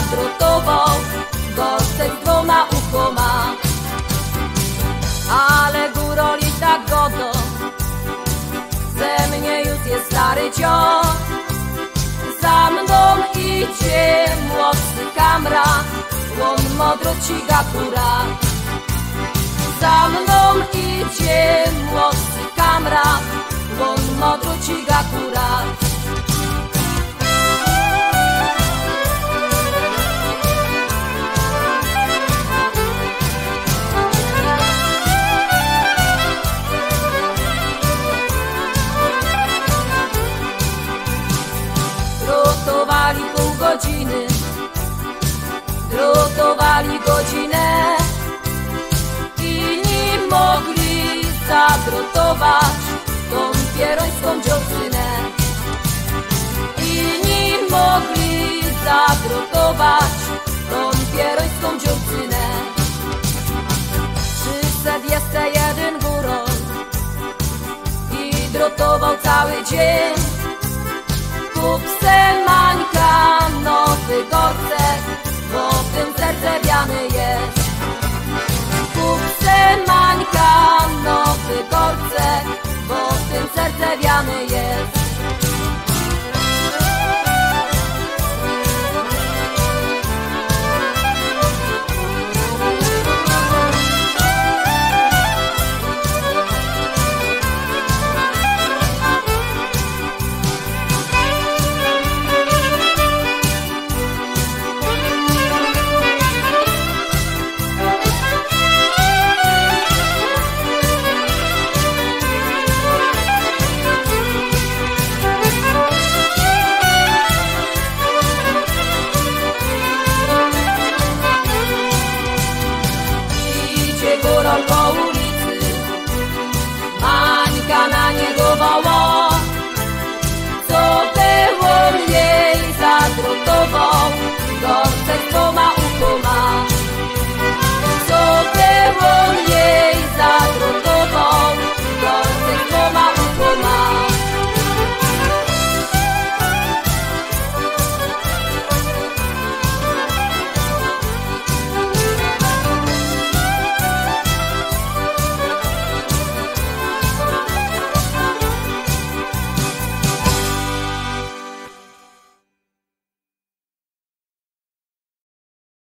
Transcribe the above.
zadrotował, gorszek z 2 uchoma. Ale góroli tak godo, ze mnie już jest stary cio. Za mną idzie młodszy kamra, on modro ciga kura. Za mną idzie młodszy kamra, on modro ciga kura. Drutowali pół godziny, drutowali godzinę i nie mogli zadrutować tą pierońską dziewczynę. I nie mogli zadrutować tą pierońską dziewczynę. 321 górą i drutował cały dzień. Kup se Mańka nowy gorcek, bo w tym serce wiany jest. Kup se Mańka